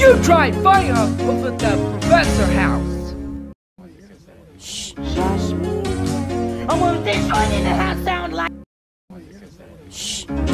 You try fighting us over the professor house. Shh, shush me. I want this one in the house sound like. Shh.